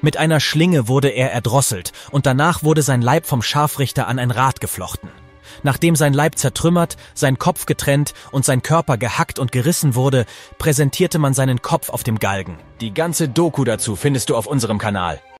Mit einer Schlinge wurde er erdrosselt und danach wurde sein Leib vom Scharfrichter an ein Rad geflochten. Nachdem sein Leib zertrümmert, sein Kopf getrennt und sein Körper gehackt und gerissen wurde, präsentierte man seinen Kopf auf dem Galgen. Die ganze Doku dazu findest du auf unserem Kanal.